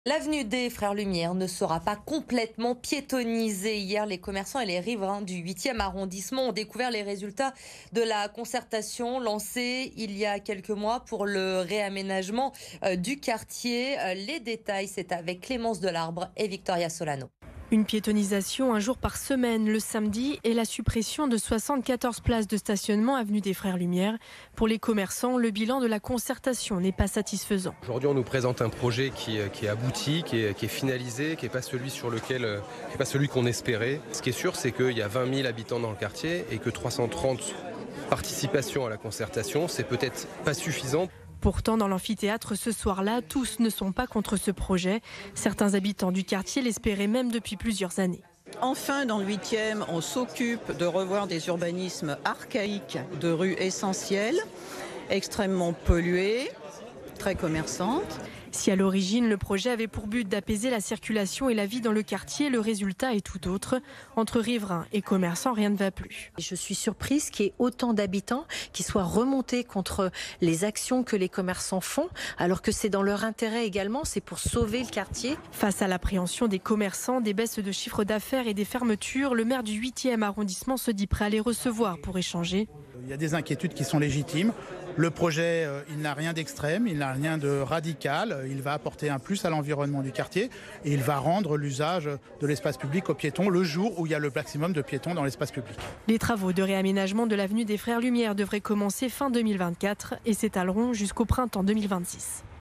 L'avenue des Frères Lumière ne sera pas complètement piétonnisée. Hier, les commerçants et les riverains du 8e arrondissement ont découvert les résultats de la concertation lancée il y a quelques mois pour le réaménagement du quartier. Les détails, c'est avec Clémence Delarbre et Victoria Solano. Une piétonisation un jour par semaine le samedi et la suppression de 74 places de stationnement avenue des Frères Lumière. Pour les commerçants, le bilan de la concertation n'est pas satisfaisant. Aujourd'hui, on nous présente un projet qui est abouti, qui est finalisé, qui n'est pas celui qu'on espérait. Ce qui est sûr, c'est qu'il y a 20 000 habitants dans le quartier et que 330 participations à la concertation, c'est peut-être pas suffisant. Pourtant, dans l'amphithéâtre, ce soir-là, tous ne sont pas contre ce projet. Certains habitants du quartier l'espéraient même depuis plusieurs années. Enfin, dans le 8e, on s'occupe de revoir des urbanismes archaïques de rues essentielles, extrêmement polluées, très commerçantes. Si à l'origine, le projet avait pour but d'apaiser la circulation et la vie dans le quartier, le résultat est tout autre. Entre riverains et commerçants, rien ne va plus. Je suis surprise qu'il y ait autant d'habitants qui soient remontés contre les actions que les commerçants font, alors que c'est dans leur intérêt également, c'est pour sauver le quartier. Face à l'appréhension des commerçants, des baisses de chiffre d'affaires et des fermetures, le maire du 8e arrondissement se dit prêt à les recevoir pour échanger. Il y a des inquiétudes qui sont légitimes. Le projet, il n'a rien d'extrême, il n'a rien de radical. Il va apporter un plus à l'environnement du quartier et il va rendre l'usage de l'espace public aux piétons le jour où il y a le maximum de piétons dans l'espace public. Les travaux de réaménagement de l'avenue des Frères Lumière devraient commencer fin 2024 et s'étaleront jusqu'au printemps 2026.